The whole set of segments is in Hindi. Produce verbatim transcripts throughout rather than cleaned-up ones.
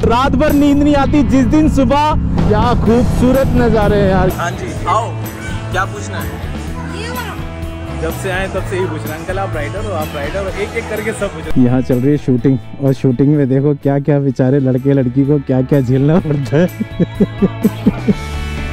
रात भर नींद नहीं आती जिस दिन सुबह। क्या खूबसूरत नज़ारे हैं यार। हाँ जी आओ, क्या पूछना है? जब से आए तब से ही पूछ रहे अंकल, आप राइडर हो, आप राइडर हो, एक एक करके सब पूछ। यहाँ चल रही है शूटिंग और शूटिंग में देखो क्या क्या बेचारे लड़के लड़की को क्या क्या झेलना पड़ता है।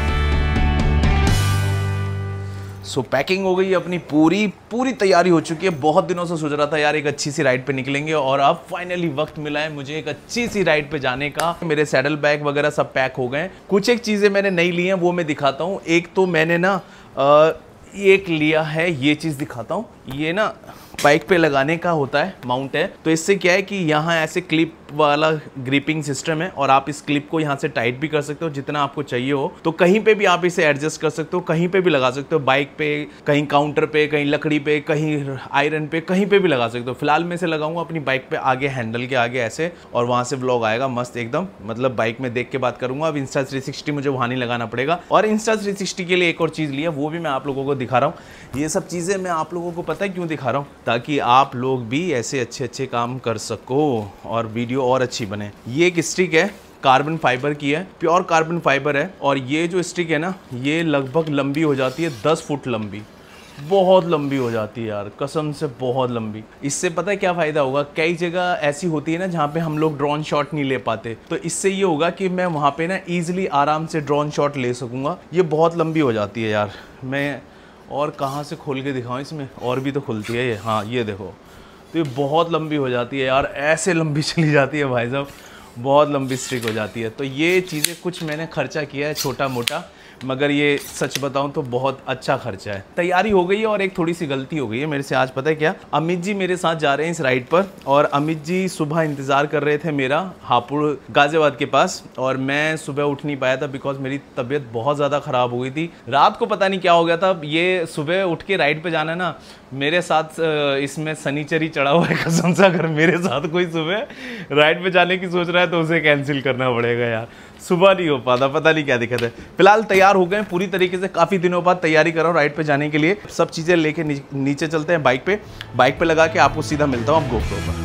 सो so, पैकिंग हो गई अपनी, पूरी पूरी तैयारी हो चुकी है। बहुत दिनों से सोच रहा था यार एक अच्छी सी राइड पे निकलेंगे और अब फाइनली वक्त मिला है मुझे एक अच्छी सी राइड पे जाने का। मेरे सैडल बैग वगैरह सब पैक हो गए। कुछ एक चीज़ें मैंने नहीं ली हैं वो मैं दिखाता हूँ। एक तो मैंने ना आ, एक लिया है, ये चीज़ दिखाता हूँ। ये ना बाइक पे लगाने का होता है, माउंट है। तो इससे क्या है कि यहाँ ऐसे क्लिप वाला ग्रिपिंग सिस्टम है और आप इस क्लिप को यहाँ से टाइट भी कर सकते हो जितना आपको चाहिए हो। तो कहीं पे भी आप इसे एडजस्ट कर सकते हो, कहीं पे भी लगा सकते हो, बाइक पे, कहीं काउंटर पे, कहीं लकड़ी पे, कहीं आयरन पे, कहीं पे भी लगा सकते हो। फिलहाल मैं इसे लगाऊंगा अपनी बाइक पे आगे, हैंडल के आगे ऐसे, और वहाँ से व्लॉग आएगा मस्त एकदम। मतलब बाइक में देख के बात करूंगा। अब इंस्टा थ्री सिक्सटी मुझे वहाँ नहीं लगाना पड़ेगा। और इंस्टा थ्री सिक्सटी के लिए एक और चीज़ लिया, वो भी मैं आप लोगों को दिखा रहा हूँ। ये सब चीज़ें मैं आप लोगों को पता है क्यों दिखा रहा हूँ, ताकि आप लोग भी ऐसे अच्छे अच्छे काम कर सको और वीडियो और अच्छी बने। ये एक स्टिक है, कार्बन फाइबर की है, प्योर कार्बन फाइबर है। और ये जो स्टिक है ना, ये लगभग लंबी हो जाती है दस फुट लंबी। बहुत लंबी हो जाती है यार, कसम से बहुत लंबी। इससे पता है क्या फ़ायदा होगा? कई जगह ऐसी होती है ना जहाँ पे हम लोग ड्रोन शॉट नहीं ले पाते, तो इससे ये होगा कि मैं वहाँ पे ना ईजिली आराम से ड्रोन शॉट ले सकूँगा। ये बहुत लंबी हो जाती है यार। मैं और कहाँ से खोल के दिखाऊँ? इसमें और भी तो खुलती है ये। हाँ ये देखो, तो ये बहुत लंबी हो जाती है यार, ऐसे लंबी चली जाती है भाई साहब, बहुत लंबी स्ट्रिक हो जाती है। तो ये चीज़ें कुछ मैंने खर्चा किया है छोटा मोटा, मगर ये सच बताऊं तो बहुत अच्छा खर्चा है। तैयारी हो गई है और एक थोड़ी सी गलती हो गई है मेरे से आज। पता है क्या? अमित जी मेरे साथ जा रहे हैं इस राइड पर, और अमित जी सुबह इंतज़ार कर रहे थे मेरा हापुड़ गाजियाबाद के पास, और मैं सुबह उठ नहीं पाया था बिकॉज मेरी तबीयत बहुत ज़्यादा ख़राब हो गई थी। रात को पता नहीं क्या हो गया था। ये सुबह उठ के राइड पर जाना ना, मेरे साथ इसमें शनिचरी चढ़ा हुआ है कसम से। अगर मेरे साथ कोई सुबह राइड पे जाने की सोच रहा है तो उसे कैंसिल करना पड़ेगा यार, सुबह नहीं हो पाता, पता नहीं क्या दिक्कत है। फिलहाल तैयार हो गए पूरी तरीके से, काफ़ी दिनों बाद तैयारी कर रहा हूँ राइड पे जाने के लिए। सब चीज़ें लेके नीचे चलते हैं बाइक पे, बाइक पे लगा के आपको सीधा मिलता हूँ अब गोप्रो पर।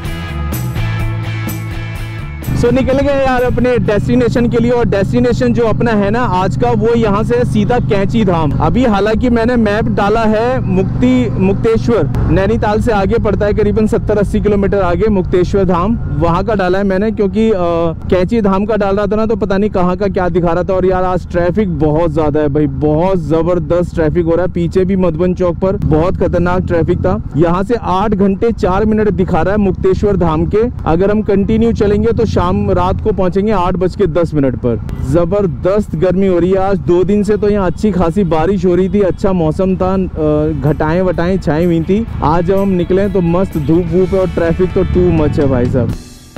सो so, निकल गए यार अपने डेस्टिनेशन के लिए, और डेस्टिनेशन जो अपना है ना आज का, वो यहाँ से सीधा कैंची धाम। अभी हालांकि मैंने मैप डाला है मुक्ति मुक्तेश्वर, नैनीताल से आगे पड़ता है, करीबन सत्तर अस्सी किलोमीटर आगे मुक्तेश्वर धाम, वहाँ का डाला है मैंने। क्योंकि आ, कैंची धाम का डाल रहा था ना तो पता नहीं कहाँ का क्या दिखा रहा था। और यार आज ट्रैफिक बहुत ज़्यादा है भाई, बहुत ज़बरदस्त ट्रैफिक हो रहा है। पीछे भी मधुबन चौक पर बहुत खतरनाक ट्रैफिक था। यहाँ से आठ घंटे चार मिनट दिखा रहा है मुक्तेश्वर धाम के। अगर हम कंटिन्यू चलेंगे तो शाम रात को पहुंचेंगे आठ बज के दस मिनट पर। जबरदस्त गर्मी हो रही है आज, दो दिन से तो यहाँ अच्छी खासी बारिश हो रही थी, अच्छा मौसम था, घटाएं वटाएं छाई हुई थी। आज जब हम निकले तो मस्त धूप वूप है और ट्रैफिक तो टू मच है भाई साहब।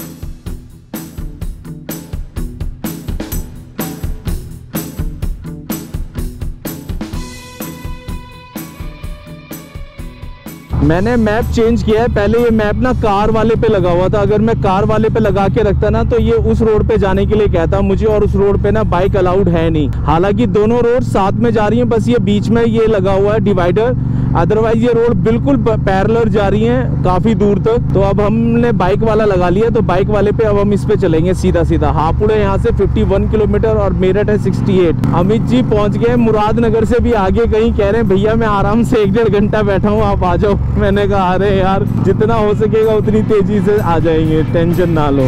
मैंने मैप चेंज किया है। पहले ये मैप ना कार वाले पे लगा हुआ था। अगर मैं कार वाले पे लगा के रखता ना तो ये उस रोड पे जाने के लिए कहता मुझे, और उस रोड पे ना बाइक अलाउड है नहीं। हालांकि दोनों रोड साथ में जा रही हैं, बस ये बीच में ये लगा हुआ है डिवाइडर, अदरवाइज ये रोड बिल्कुल पैरेलल जा रही हैं काफी दूर तक। तो अब हमने बाइक वाला लगा लिया, तो बाइक वाले पे अब हम इस पे चलेंगे सीधा सीधा। हापुड़ है यहाँ से इक्यावन किलोमीटर और मेरठ है अड़सठ। अमित जी पहुंच गए मुरादनगर से भी आगे कहीं, कह रहे हैं भैया मैं आराम से एक डेढ़ घंटा बैठा हूँ, आप आ जाओ। मैंने कहा अरे यार जितना हो सकेगा उतनी तेजी से आ जाएंगे, टेंशन ना लो।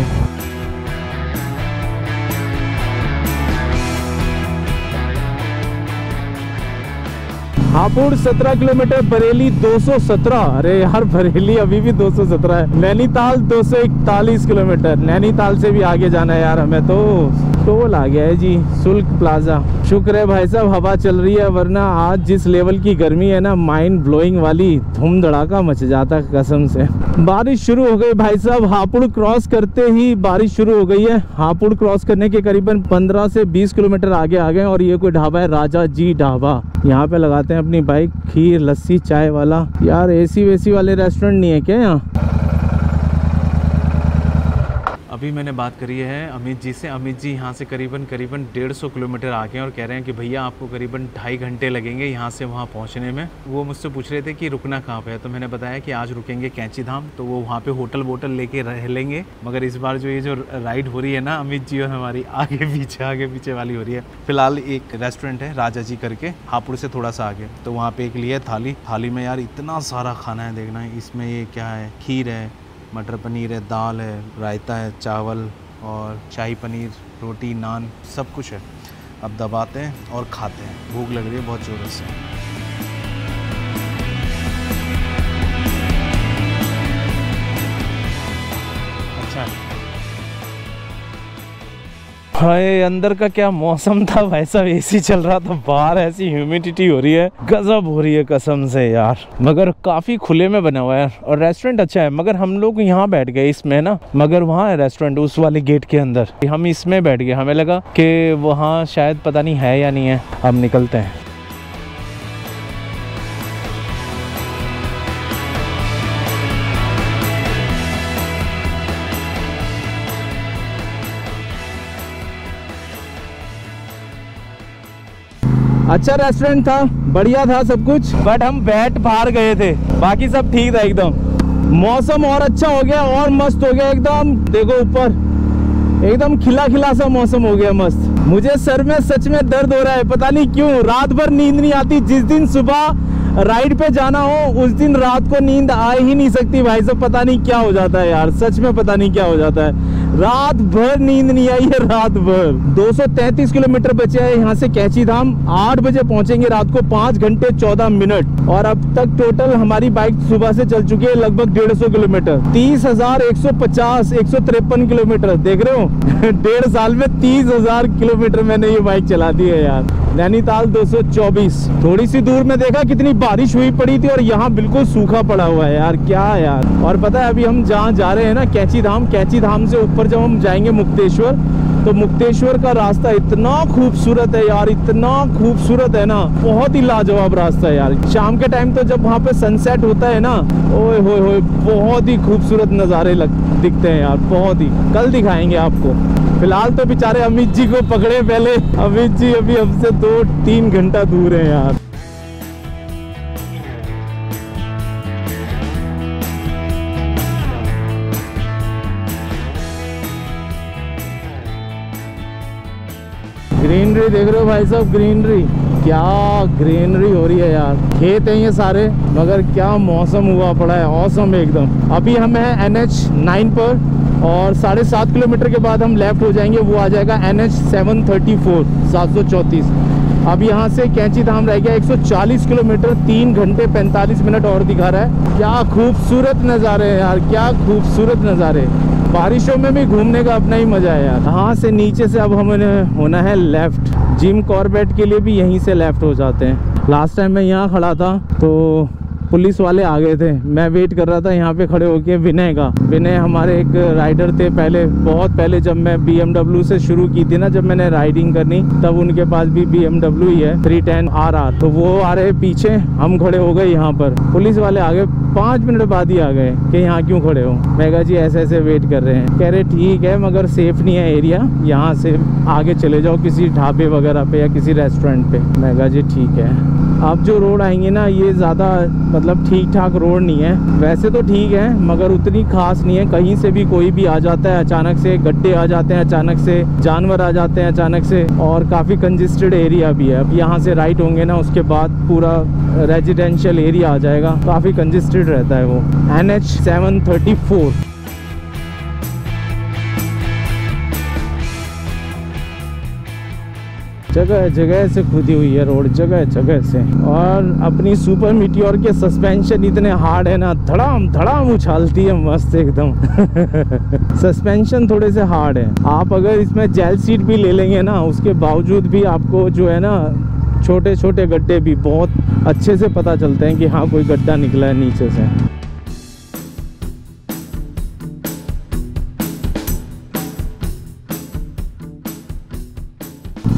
हापुड़ सत्रह किलोमीटर, बरेली दो सौ सत्रह। अरे यार बरेली अभी भी दो सौ सत्रह है। नैनीताल दो सौ इकतालीस किलोमीटर, नैनीताल से भी आगे जाना है यार हमें। तो टोल आ गया है जी, शुल्क प्लाजा। शुक्र है भाई साहब हवा चल रही है, वरना आज जिस लेवल की गर्मी है ना, माइंड ब्लोइंग वाली, धूम धड़ाका मच जाता कसम से। बारिश शुरू हो गई भाई साहब, हापुड़ क्रॉस करते ही बारिश शुरू हो गई है। हापुड़ क्रॉस करने के करीबन पंद्रह से बीस किलोमीटर आगे आ गए, और ये कोई ढाबा है राजा जी ढाबा। यहाँ पे लगाते हैं अपनी बाइक, खीर लस्सी चाय वाला। यार एसी वेसी वाले रेस्टोरेंट नहीं है क्या यहाँ? अभी अभी मैंने बात करी है अमित जी से। अमित जी यहाँ से करीबन करीबन डेढ़ सौ किलोमीटर आगे हैं और कह रहे हैं कि भैया आपको करीबन ढाई घंटे लगेंगे यहाँ से वहाँ पहुँचने में। वो मुझसे पूछ रहे थे कि रुकना कहाँ पे है, तो मैंने बताया कि आज रुकेंगे कैंची धाम, तो वो वहाँ पे होटल वोटल लेके रह लेंगे। मगर इस बार जो ये जो राइड हो रही है ना अमित जी और हमारी, आगे पीछे आगे पीछे वाली हो रही है। फिलहाल एक रेस्टोरेंट है राजा जी करके, हापुड़ से थोड़ा सा आगे, तो वहाँ पे एक लिया थाली। थाली में यार इतना सारा खाना है, देखना है इसमें ये क्या है, खीर है, मटर पनीर है, दाल है, रायता है, चावल और शाही पनीर, रोटी, नान, सब कुछ है। अब दबाते हैं और खाते हैं, भूख लग रही है बहुत ज़ोरों से। अच्छा हाय, अंदर का क्या मौसम था भाई साहब, एसी चल रहा था, बाहर ऐसी ह्यूमिडिटी हो रही है, गजब हो रही है कसम से यार। मगर काफी खुले में बना हुआ है और रेस्टोरेंट अच्छा है। मगर हम लोग यहाँ बैठ गए इसमें ना, मगर वहाँ है रेस्टोरेंट उस वाले गेट के अंदर, हम इसमें बैठ गए। हमें लगा कि वहाँ शायद पता नहीं है या नहीं है। अब निकलते हैं। अच्छा रेस्टोरेंट था, बढ़िया था सब कुछ, बट हम बैठ बाहर गए थे, बाकी सब ठीक था एकदम। मौसम और अच्छा हो गया और मस्त हो गया एकदम। देखो ऊपर एकदम खिला खिला सा मौसम हो गया मस्त। मुझे सर में सच में दर्द हो रहा है, पता नहीं क्यों। रात भर नींद नहीं आती। जिस दिन सुबह राइड पे जाना हो उस दिन रात को नींद आ ही नहीं सकती भाई साहब। पता नहीं क्या हो जाता है यार, सच में पता नहीं क्या हो जाता है। रात भर नींद नहीं आई है, रात भर। दो सौ तैंतीस किलोमीटर बचे हैं यहाँ से कैंची धाम। आठ बजे पहुंचेंगे रात को, पाँच घंटे चौदह मिनट। और अब तक टोटल हमारी बाइक सुबह से चल चुकी है लगभग डेढ़ सौ किलोमीटर। तीस हजार एक सौ पचास एक सौ तिरपन किलोमीटर, देख रहे हो डेढ़ साल में तीस हजार किलोमीटर मैंने ये बाइक चला दी है यार। नैनीताल दो सौ चौबीस। थोड़ी सी दूर में देखा कितनी बारिश हुई पड़ी थी और यहाँ बिल्कुल सूखा पड़ा हुआ है यार, क्या यार। और पता है अभी हम जहाँ जा रहे हैं ना कैंची धाम, कैंची धाम से ऊपर जब हम जाएंगे मुक्तेश्वर, तो मुक्तेश्वर का रास्ता इतना खूबसूरत है यार, इतना खूबसूरत है ना, बहुत ही लाजवाब रास्ता है यार। शाम के टाइम तो जब वहाँ पे सनसेट होता है ना, ओए होए होए, बहुत ही खूबसूरत नज़ारे लग दिखते हैं यार, बहुत ही। कल दिखाएंगे आपको। फिलहाल तो बेचारे अमित जी को पकड़े पहले। अमित जी अभी हमसे दो तीन घंटा दूर है यार। ग्रीनरी देख रहे हो भाई साहब, ग्रीनरी, क्या ग्रीनरी हो रही है यार। खेत है ये सारे, मगर क्या मौसम हुआ पड़ा है, औसम एकदम। अभी हम हैं एन एच नाइन पर और साढ़े सात किलोमीटर के बाद हम लेफ्ट हो जाएंगे, वो आ जाएगा N H seven thirty four, सात सौ चौंतीस। अब यहाँ से कैंची धाम रह गया एक सौ चालीस किलोमीटर, तीन घंटे पैंतालीस मिनट और दिखा रहा है। क्या खूबसूरत नज़ारे हैं यार, क्या खूबसूरत नज़ारे। बारिशों में भी घूमने का अपना ही मजा है यार। यहाँ से नीचे से अब हमें होना है लेफ्ट। जिम कॉर्बेट के लिए भी यहीं से लेफ्ट हो जाते हैं। लास्ट टाइम मैं यहाँ खड़ा था तो पुलिस वाले आ गए थे, मैं वेट कर रहा था यहाँ पे खड़े होके विनय का। विनय हमारे एक राइडर थे पहले, बहुत पहले जब मैं बी एम डब्ल्यू से शुरू की थी ना, जब मैंने राइडिंग करनी, तब उनके पास भी बी एम डब्ल्यू ही है थ्री टेन आर आर। तो वो आ रहे पीछे, हम खड़े हो गए यहाँ पर। पुलिस वाले आ गए, पाँच मिनट बाद ही आ गए कि यहाँ क्यों खड़े हो। मैं कहा जी ऐसे ऐसे वेट कर रहे हैं। कह रहे ठीक है मगर सेफ नहीं है एरिया, यहाँ से आगे चले जाओ किसी ढाबे वगैरह पे या किसी रेस्टोरेंट पे। मैं कहा जी ठीक है। अब जो रोड आएंगे ना, ये ज़्यादा मतलब ठीक ठाक रोड नहीं है। वैसे तो ठीक है मगर उतनी खास नहीं है। कहीं से भी कोई भी आ जाता है अचानक से, गड्ढे आ जाते हैं अचानक से, जानवर आ जाते हैं अचानक से, और काफ़ी कंजेस्टेड एरिया भी है। अब यहाँ से राइट होंगे ना, उसके बाद पूरा रेजिडेंशियल एरिया आ जाएगा, काफ़ी कंजेस्टेड रहता है वो। N H seven thirty four. जगह जगह से खुदी हुई है रोड, जगह जगह से। और अपनी सुपर मीटियोर के सस्पेंशन इतने हार्ड है ना, धड़ाम धड़ाम उछालती है मस्त एकदम। सस्पेंशन थोड़े से हार्ड है। आप अगर इसमें जेल सीट भी ले लेंगे ना, उसके बावजूद भी आपको जो है ना, छोटे छोटे गड्ढे भी बहुत अच्छे से पता चलते हैं कि हाँ कोई गड्ढा निकला है नीचे से।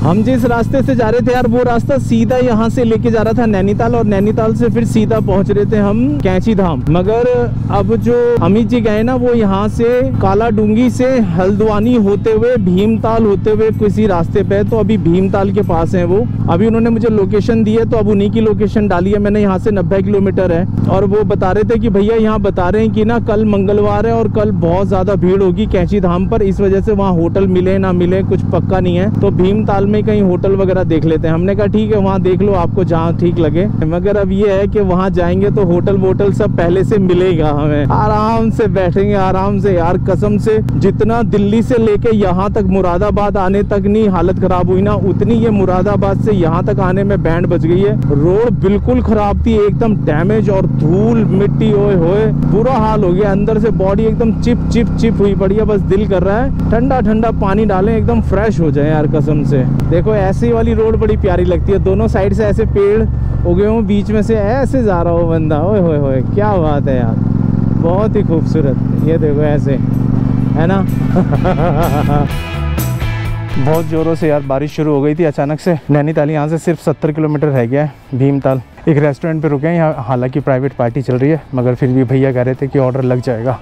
हम जिस रास्ते से जा रहे थे यार वो रास्ता सीधा यहाँ से लेके जा रहा था नैनीताल, और नैनीताल से फिर सीधा पहुँच रहे थे हम कैंची धाम। मगर अब जो अमित जी गए ना वो यहाँ से काला डूंगी से हल्द्वानी होते हुए भीमताल होते हुए किसी रास्ते पे, तो अभी भीमताल के पास है वो। अभी उन्होंने मुझे लोकेशन दी है तो अब उन्हीं की लोकेशन डाली है मैंने। यहाँ से नब्बे किलोमीटर है और वो बता रहे थे कि भैया यहाँ बता रहे हैं कि ना कल मंगलवार है और कल बहुत ज्यादा भीड़ होगी कैंची धाम पर, इस वजह से वहाँ होटल मिले ना मिले कुछ पक्का नहीं है, तो भीमताल में कहीं होटल वगैरह देख लेते हैं। हमने कहा ठीक है वहाँ देख लो आपको जहाँ ठीक लगे, मगर अब ये है कि वहाँ जाएंगे तो होटल वोटल सब पहले से मिलेगा, हमें आराम से बैठेंगे आराम से। यार कसम से जितना दिल्ली से लेके यहाँ तक मुरादाबाद आने तक नहीं हालत खराब हुई ना, उतनी ये मुरादाबाद से यहाँ तक आने में बैंड बज गई है। रोड बिल्कुल खराब थी, एकदम डैमेज और धूल मिट्टी ओए होए बुरा हाल हो गया। अंदर से बॉडी एकदम चिप चिप चिप हुई पड़ी है, बस दिल कर रहा है ठंडा ठंडा पानी डालें एकदम फ्रेश हो जाए यार कसम से। देखो ऐसी वाली रोड बड़ी प्यारी लगती है, दोनों साइड से ऐसे पेड़ उगे हों, बीच में से ऐसे जा रहा हो बंदा, ओए होए होए क्या बात है यार, बहुत ही खूबसूरत। ये देखो ऐसे है ना। बहुत जोरों से यार बारिश शुरू हो गई थी अचानक से। नैनीताल यहाँ से सिर्फ सत्तर किलोमीटर रह गया है भीमताल। एक रेस्टोरेंट पे रुके हैं यहाँ, हालांकि प्राइवेट पार्टी चल रही है मगर फिर भी भैया कह रहे थे कि ऑर्डर लग जाएगा।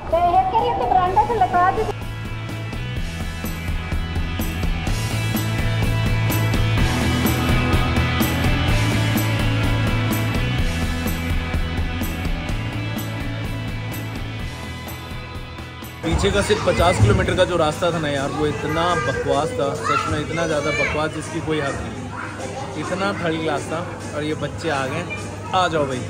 पीछे का सिर्फ पचास किलोमीटर का जो रास्ता था ना यार वो इतना बकवास था, सच में इतना ज़्यादा बकवास जिसकी कोई हद नहीं। इतना थर्ड क्लास था और ये बच्चे आ गए। आ जाओ भाई।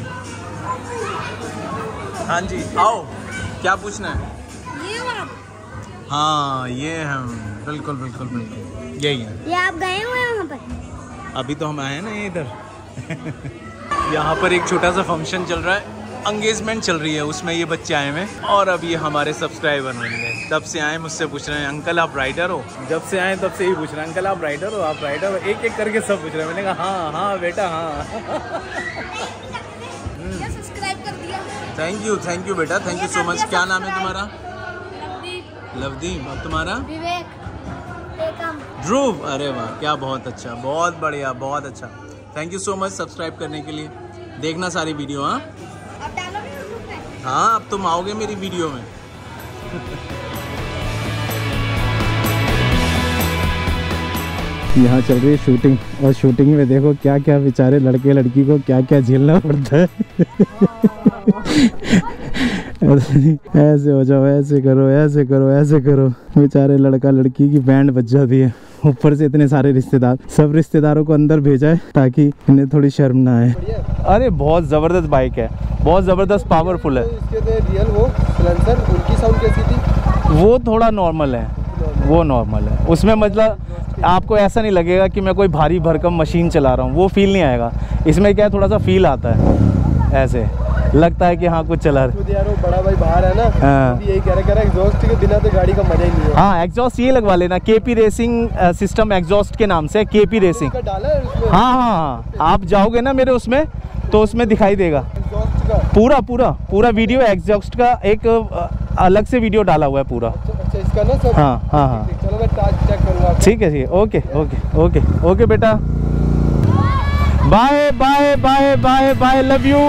हाँ जी आओ, क्या पूछना है? ये आप? हाँ ये हम बिल्कुल बिल्कुल बिल्कुल यही है। ये आप गए हुए हैं वहाँ पर? अभी तो हम आए ना इधर। यहाँ पर एक छोटा सा फंक्शन चल रहा है, एंगेजमेंट चल रही है, उसमें ये बच्चे आए हुए हैं और अब ये हमारे सब्सक्राइबर बन गए। तब से आए मुझसे पूछ रहे हैं अंकल आप राइडर हो, जब से आए तब से ही पूछ रहे हैं अंकल आप राइडर हो आप राइडर हो, एक एक करके सब पूछ रहे हैं। मैंने कहा हाँ हाँ बेटा हाँ। सब्सक्राइब कर दिया। थैंक यू थैंक यू बेटा, थैंक यू सो मच। क्या नाम है तुम्हारा? लवदीप। लवदीप। और तुम्हारा? विवेक। एकम। ध्रुव। अरे वाह क्या बहुत अच्छा, बहुत बढ़िया, बहुत अच्छा। Thank you so much subscribe करने के लिए। देखना सारी वीडियो। हाँ अब डालोगे यूट्यूब पे? हाँ अब तुम आओगे मेरी वीडियो में। यहाँ चल रही है शूटिंग और शूटिंग में देखो क्या क्या बेचारे लड़के लड़की को क्या क्या झेलना पड़ता है। ऐसे हो जाओ, ऐसे करो, ऐसे करो, ऐसे करो, बेचारे लड़का लड़की की बैंड बज जाती है। ऊपर से इतने सारे रिश्तेदार, सब रिश्तेदारों को अंदर भेजा है ताकि इन्हें थोड़ी शर्म ना आए। अरे बहुत ज़बरदस्त बाइक है, बहुत ज़बरदस्त पावरफुल है। इसके रियल वो सिलेंसर उनकी साउंड कैसी थी? वो थोड़ा नॉर्मल है, वो नॉर्मल है। उसमें मतलब आपको ऐसा नहीं लगेगा कि मैं कोई भारी भरकम मशीन चला रहा हूँ, वो फील नहीं आएगा। इसमें क्या है थोड़ा सा फील आता है, ऐसे लगता है कि हाँ कुछ चला रहा है। यार वो बड़ा भाई बाहर है ना, हाँ। यही कह रहा है एग्जॉस्ट के बिना तो गाड़ी का मजा ही नहीं है। हाँ एग्जॉस्ट ये लगवा लेना, केपी रेसिंग सिस्टम एग्जॉस्ट के नाम से, केपी रेसिंग। डाला है उसमें? हाँ हाँ हाँ, आप जाओगे ना मेरे उसमें तो उसमें दिखाई देगा एग्जॉस्ट का पूरा पूरा पूरा वीडियो। एग्जॉस्ट का एक अलग से वीडियो डाला हुआ है पूरा। अच्छा इसका ना सब। हाँ हाँ हाँ चलो मैं टाच चेक करूँगा। ठीक है, ठीक है, ओके ओके ओके ओके बेटा, bye bye bye bye bye, love you.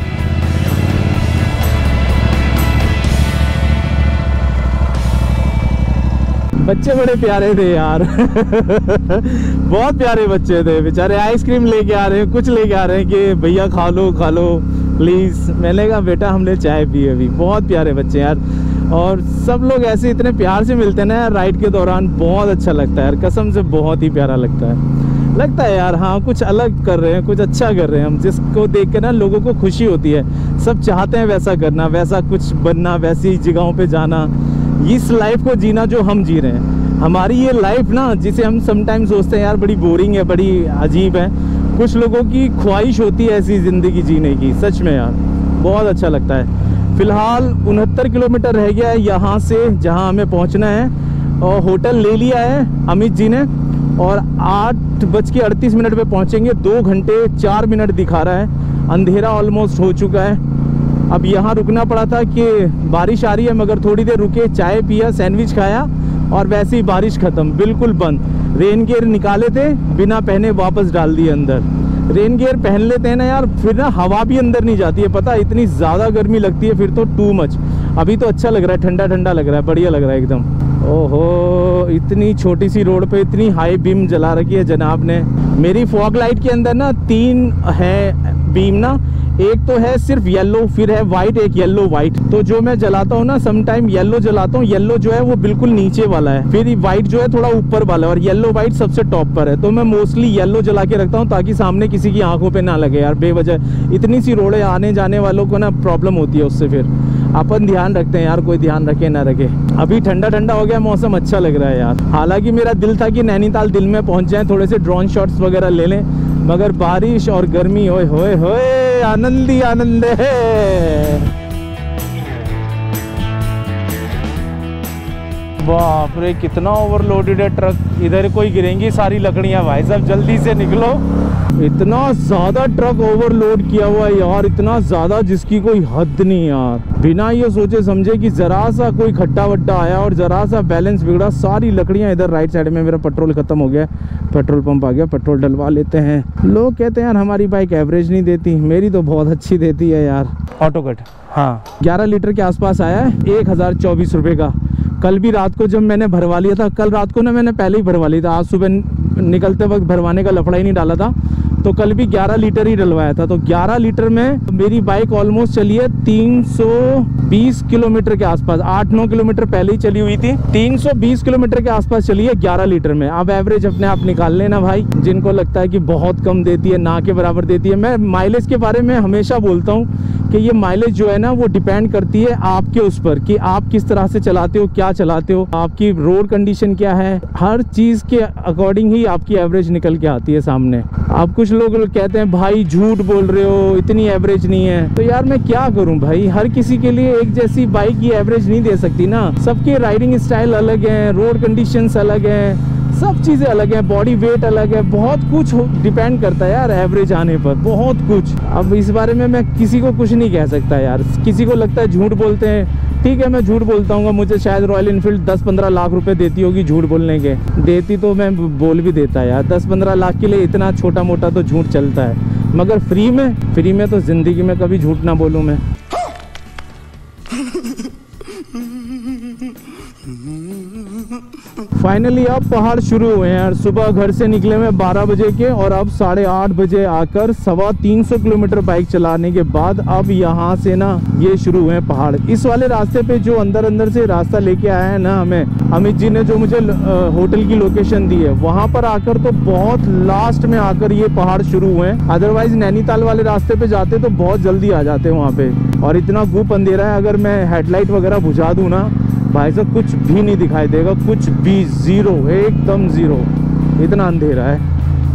बच्चे बड़े प्यारे थे यार। बहुत प्यारे बच्चे थे बेचारे, आइसक्रीम लेके आ रहे हैं, कुछ लेके आ रहे हैं कि भैया खा लो खा लो प्लीज़। मैंने कहा बेटा हमने चाय पी अभी। बहुत प्यारे बच्चे यार, और सब लोग ऐसे इतने प्यार से मिलते हैं ना यार राइड के दौरान, बहुत अच्छा लगता है यार, कसम से बहुत ही प्यारा लगता है। लगता है यार हाँ कुछ अलग कर रहे हैं, कुछ अच्छा कर रहे हैं हम, जिसको देख के ना लोगों को खुशी होती है। सब चाहते हैं वैसा करना, वैसा कुछ बनना, वैसी जगहों पे जाना, इस लाइफ को जीना जो हम जी रहे हैं। हमारी ये लाइफ ना जिसे हम समटाइम सोचते हैं यार बड़ी बोरिंग है, बड़ी अजीब है, कुछ लोगों की ख्वाहिश होती है ऐसी ज़िंदगी जीने की। सच में यार बहुत अच्छा लगता है। फ़िलहाल उनहत्तर किलोमीटर रह गया है यहाँ से जहाँ हमें पहुँचना है, और होटल ले लिया है अमित जी ने, और आठ बज के अड़तीस मिनट पे पहुँचेंगे। दो घंटे चार मिनट दिखा रहा है, अंधेरा ऑलमोस्ट हो चुका है। अब यहाँ रुकना पड़ा था कि बारिश आ रही है, मगर थोड़ी देर रुके, चाय पिया, सैंडविच खाया और वैसे ही बारिश ख़त्म, बिल्कुल बंद। रेन गियर निकाले थे, बिना पहने वापस डाल दिए अंदर। रेन गियर पहन लेते हैं ना यार, फिर ना हवा भी अंदर नहीं जाती है, पता है इतनी ज़्यादा गर्मी लगती है फिर तो टू मच। अभी तो अच्छा लग रहा है, ठंडा ठंडा लग रहा है, बढ़िया लग रहा है एकदम। ओहो, इतनी छोटी सी रोड पे इतनी हाई बीम जला रखी है जनाब ने। मेरी फॉग लाइट के अंदर ना तीन है बीम ना, एक तो है सिर्फ येलो, फिर है वाइट, एक येलो वाइट। तो जो मैं जलाता हूँ ना समटाइम येलो जलाता हूँ, येलो जो है वो बिल्कुल नीचे वाला है, फिर वाइट जो है थोड़ा ऊपर वाला है, और येलो वाइट सबसे टॉप पर है। तो मैं मोस्टली येलो जला के रखता हूँ ताकि सामने किसी की आंखों पे ना लगे यार बेवजह। इतनी सी रोड है, आने जाने वालों को ना प्रॉब्लम होती है उससे, फिर अपन ध्यान रखते हैं यार, कोई ध्यान रखे ना रखे। अभी ठंडा ठंडा हो गया मौसम, अच्छा लग रहा है यार। हालांकि मेरा दिल था कि नैनीताल दिल में पहुंच जाए, थोड़े से ड्रोन शॉट्स वगैरह ले लें, मगर बारिश और गर्मी, ओए होए होए, आनंद ही आनंद है। बाप रे, कितना ओवरलोडेड है ट्रक। इधर कोई गिरेंगी सारी लकड़ियां, भाई साहब जल्दी से निकलो। इतना ज्यादा ट्रक ओवरलोड किया हुआ है यार, इतना ज्यादा जिसकी कोई हद नहीं यार। बिना ये सोचे समझे कि जरा सा कोई खट्टा वट्टा आया और जरा सा बैलेंस बिगड़ा, सारी लकड़ियां इधर। राइट साइड में मेरा पेट्रोल खत्म हो गया, पेट्रोल पंप आ गया, पेट्रोल डलवा लेते हैं। लोग कहते हैं यार हमारी बाइक एवरेज नहीं देती, मेरी तो बहुत अच्छी देती है यार। ऑटो कट, हाँ, ग्यारह लीटर के आसपास आया है, एक हजार चौबीस रुपए का। कल भी रात को जब मैंने भरवा लिया था, कल रात को ना मैंने पहले ही भरवा लिया था, आज सुबह निकलते वक्त भरवाने का लफड़ा ही नहीं डाला था, तो कल भी ग्यारह लीटर ही डलवाया था। तो ग्यारह लीटर में मेरी बाइक ऑलमोस्ट चली है तीन सौ बीस किलोमीटर के आसपास, आठ नौ किलोमीटर पहले ही चली हुई थी, तीन सौ बीस किलोमीटर के आसपास चली है ग्यारह लीटर में। अब एवरेज अपने आप निकाल लेना भाई, जिनको लगता है कि बहुत कम देती है, ना के बराबर देती है। मैं माइलेज के बारे में हमेशा बोलता हूँ कि ये माइलेज जो है ना वो डिपेंड करती है आपके उस पर, कि आप किस तरह से चलाते हो, क्या चलाते हो, आपकी रोड कंडीशन क्या है, हर चीज के अकॉर्डिंग ही आपकी एवरेज निकल के आती है सामने। आप कुछ लोग कहते हैं भाई झूठ बोल रहे हो, इतनी एवरेज नहीं है, तो यार मैं क्या करूं भाई, हर किसी के लिए एक जैसी बाइक की एवरेज नहीं दे सकती ना। सबके राइडिंग स्टाइल अलग है, रोड कंडीशंस अलग है, सब चीजें अलग है, बॉडी वेट अलग है, बहुत कुछ डिपेंड करता है यार एवरेज आने पर, बहुत कुछ। अब इस बारे में मैं किसी को कुछ नहीं कह सकता यार। किसी को लगता है झूठ बोलते हैं, ठीक है मैं झूठ बोलता हूँ, मुझे शायद रॉयल इनफील्ड दस पंद्रह लाख रुपए देती होगी झूठ बोलने के, देती तो मैं बोल भी देता यार। दस पंद्रह लाख के लिए इतना छोटा मोटा तो झूठ चलता है, मगर फ्री में फ्री में तो जिंदगी में कभी झूठ ना बोलूँ मैं। फाइनली अब पहाड़ शुरू हुए हैं यार। सुबह घर से निकले मैं बारह बजे के, और अब साढ़े आठ बजे आकर सवा तीन सौ किलोमीटर बाइक चलाने के बाद अब यहाँ से ना ये शुरू हुए हैं पहाड़। इस वाले रास्ते पे जो अंदर अंदर से रास्ता लेके आया है ना हमें अमित जी ने, जो मुझे होटल की लोकेशन दी है, वहाँ पर आकर तो बहुत लास्ट में आकर ये पहाड़ शुरू हुए हैं। अदरवाइज नैनीताल वाले रास्ते पे जाते तो बहुत जल्दी आ जाते हैं वहाँ पे। और इतना गुप अंधेरा है, अगर मैं हेडलाइट वगैरह बुझा दूँ ना भाई साहब कुछ भी नहीं दिखाई देगा, कुछ भी, जीरो, एकदम जीरो, इतना अंधेरा है।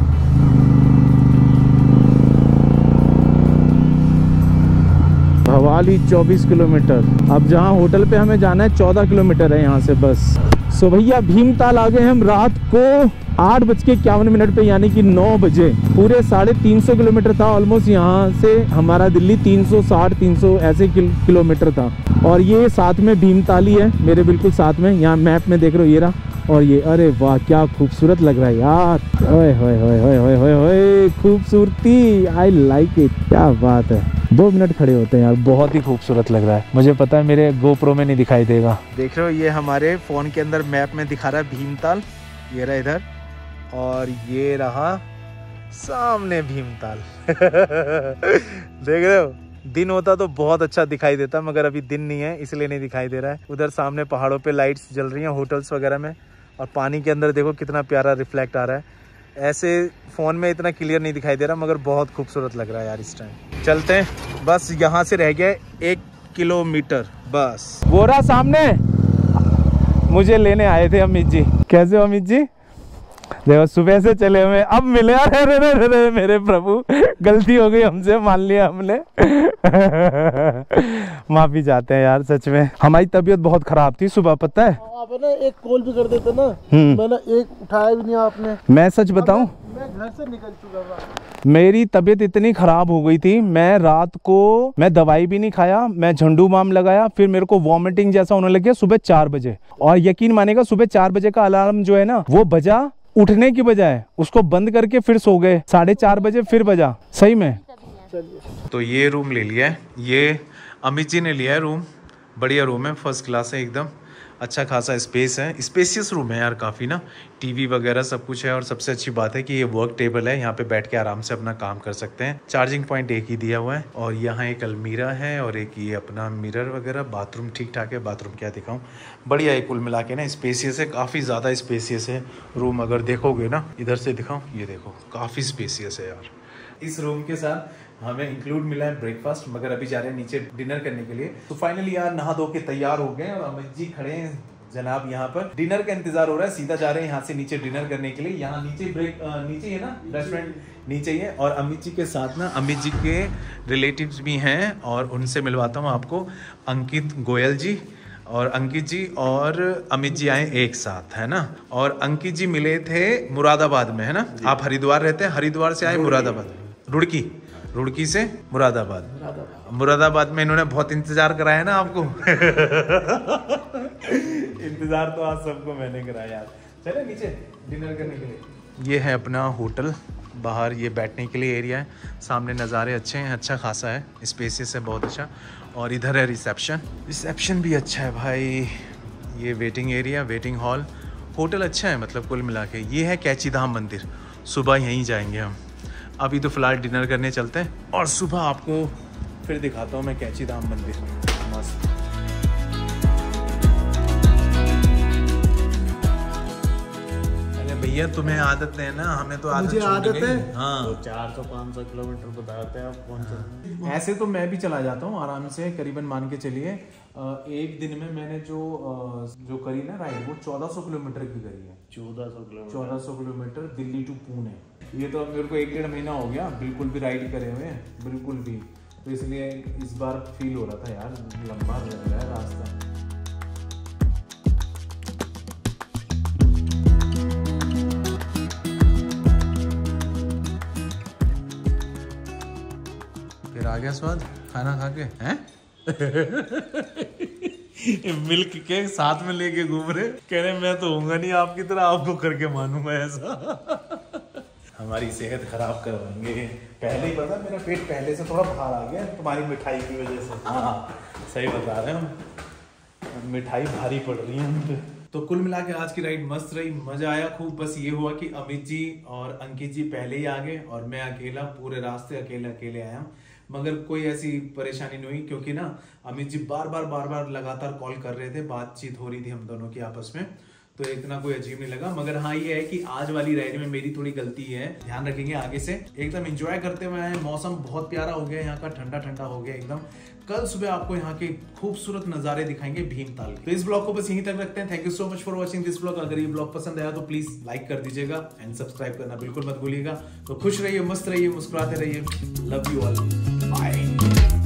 भवाली चौबीस किलोमीटर, अब जहाँ होटल पे हमें जाना है चौदह किलोमीटर है यहाँ से बस। सो भैया भीमताल आ गए हम रात को आठ बज के इक्यावन मिनट पे, यानी कि नौ बजे। पूरे साढ़े तीन सौ किलोमीटर था ऑलमोस्ट यहाँ से हमारा दिल्ली, तीन सौ साठ तीन सौ ऐसे किल, किलोमीटर था। और ये साथ में भीमताल ही है मेरे बिल्कुल साथ में, यहाँ मैप में देख रहे हो ये रहा। और ये अरे वाह क्या खूबसूरत लग रहा है यार, ओए होए होए होए होए होए होए, खूबसूरती, आई लाइक इट, क्या बात है। दो मिनट खड़े होते हैं यार, बहुत ही खूबसूरत लग रहा है। मुझे पता है मेरे गोप्रो में नहीं दिखाई देगा। देख रहे हो ये हमारे फ़ोन के अंदर मैप में दिखा रहा है भीमताल, ये रहा इधर, और ये रहा सामने भीमताल। देख रहे हो, दिन होता तो बहुत अच्छा दिखाई देता, मगर अभी दिन नहीं है इसलिए नहीं दिखाई दे रहा है। उधर सामने पहाड़ों पे लाइट्स जल रही हैं होटल्स वगैरह में, और पानी के अंदर देखो कितना प्यारा रिफ्लेक्ट आ रहा है। ऐसे फ़ोन में इतना क्लियर नहीं दिखाई दे रहा, मगर बहुत खूबसूरत लग रहा है यार इस टाइम। चलते हैं, बस यहाँ से रह गया एक किलोमीटर बस। वो रहा सामने, मुझे लेने आए थे अमित जी। कैसे हो अमित जी? देखो सुबह से चले हुए, अब मिले। अरे रे रे रे मेरे प्रभु, गलती हो गई हमसे, मान लिया हमने। माफी चाहते हैं यार, सच में हमारी तबीयत बहुत खराब थी सुबह, पता है। आप ना एक कॉल भी कर देते ना, मैंने एक उठाया भी नहीं आपने। मैं सच बताऊं, मैं घर से निकल चुका था, मेरी तबीयत इतनी खराब हो गई थी, मैं रात को मैं दवाई भी नहीं खाया, मैं झंडू बाम लगाया, फिर मेरे को वॉमिटिंग जैसा होने लग गया सुबह चार बजे। और यकीन मानेगा सुबह चार बजे का अलार्म जो है ना वो बजा, उठने की बजाय उसको बंद करके फिर सो गए, साढ़े चार बजे फिर बजा। सही में तो ये रूम ले लिया है, ये अमित जी ने लिया है रूम। बढ़िया रूम है, फर्स्ट क्लास है एकदम, अच्छा खासा स्पेस है, स्पेसियस रूम है यार काफ़ी ना, टीवी वगैरह सब कुछ है। और सबसे अच्छी बात है कि ये वर्क टेबल है, यहाँ पे बैठ के आराम से अपना काम कर सकते हैं। चार्जिंग पॉइंट एक ही दिया हुआ है और यहाँ एक अलमीरा है और एक ये अपना मिरर वगैरह। बाथरूम ठीक ठाक है, बाथरूम क्या दिखाऊं, बढ़िया है कुल मिला के ना, स्पेसियस है, काफ़ी ज़्यादा स्पेसियस है रूम। अगर देखोगे ना, इधर से दिखाऊँ, ये देखो काफ़ी स्पेसियस है यार। इस रूम के साथ हमें इंक्लूड मिला है ब्रेकफास्ट, मगर अभी जा रहे हैं नीचे डिनर करने के लिए। तो फाइनली यार नहा धो के तैयार हो गए और अमित जी खड़े हैं जनाब यहाँ पर, डिनर का इंतजार हो रहा है। सीधा जा रहे हैं यहाँ से नीचे डिनर करने के लिए। यहाँ नीचे ब्रेक नीचे है ना रेस्टोरेंट, नीचे ही है। और अमित जी के साथ ना अमित जी के रिलेटिव्स भी हैं और उनसे मिलवाता हूँ आपको, अंकित गोयल जी और अंकित जी और अमित जी आए एक साथ, है ना। और अंकित जी मिले थे मुरादाबाद में, है ना, आप हरिद्वार रहते हैं, हरिद्वार से आए मुरादाबाद, रुड़की, रुड़की से मुरादाबाद। मुरादाबाद में इन्होंने बहुत इंतजार कराया ना आपको इंतजार तो आज सबको मैंने कराया यार। चले नीचे डिनर करने के लिए। ये है अपना होटल, बाहर ये बैठने के लिए एरिया है, सामने नज़ारे अच्छे हैं, अच्छा खासा है, स्पेसियस है बहुत अच्छा। और इधर है रिसेप्शन, रिसेप्शन भी अच्छा है भाई। ये waiting area, waiting hall, hotel अच्छा है मतलब कुल मिला के। ये है कैची धाम मंदिर, सुबह यहीं जाएंगे हम। अभी तो फिलहाल डिनर करने चलते हैं और सुबह आपको फिर दिखाता हूँ मैं कैची धाम मंदिर। मस्त। अरे भैया तुम्हें आदत है ना, हमें तो आदत मुझे आदत है। हाँ तो चार सौ पाँच सौ किलोमीटर बताते हैं आप कौन सा। ऐसे तो मैं भी चला जाता हूँ आराम से, करीबन मान के चलिए एक दिन में मैंने जो जो करी ना राइड, वो चौदह सौ किलोमीटर की करी है। चौदह सौ किलोमीटर चौदह सौ किलोमीटर दिल्ली टू पुणे। ये तो मेरे को एक डेढ़ महीना हो गया बिल्कुल भी राइड करे हुए, बिल्कुल भी। तो इसलिए इस बार फील हो रहा था यार, लंबा लग रहा है रास्ता। फिर आ गया स्वाद खाना खा के हैं मिल्क के साथ में लेके घूम रहे, कह रहे मैं तो होऊंगा नहीं आपकी तरह, आपको करके मानूंगा ऐसा हमारी सेहत खराब करवाएंगे। पहले ही पता, मेरा पेट पहले से थोड़ा बाहर आ गया तुम्हारी मिठाई की वजह से। हाँ सही बता रहे हम, मिठाई भारी पड़ रही है हम पे। तो कुल मिला के आज की राइड मस्त रही, मजा आया खूब। बस ये हुआ कि अमित जी और अंकित जी पहले ही आ गए और मैं अकेला पूरे रास्ते अकेले अकेले आया हूँ। मगर कोई ऐसी परेशानी नहीं हुई, क्योंकि ना अमित जी बार बार बार बार लगातार कॉल कर रहे थे, बातचीत हो रही थी हम दोनों की आपस में, तो इतना कोई अजीब नहीं लगा। मगर हाँ ये है कि आज वाली राइड में मेरी थोड़ी गलती है, ध्यान रखेंगे आगे से। एकदम एंजॉय करते हुए आए, मौसम बहुत प्यारा हो गया यहाँ का, ठंडा ठंडा हो गया एकदम। कल सुबह आपको यहाँ के खूबसूरत नजारे दिखाएंगे भीमताल के। तो इस ब्लॉग को बस यहीं तक रखते हैं। Thank you so much for watching this vlog. अगर ये ब्लॉग पसंद आया तो प्लीज लाइक कर दीजिएगा एंड सब्सक्राइब करना बिल्कुल मत भूलिएगा। तो खुश रहिए, मस्त रहिए, मुस्कुराते रहिए। Love you all, bye.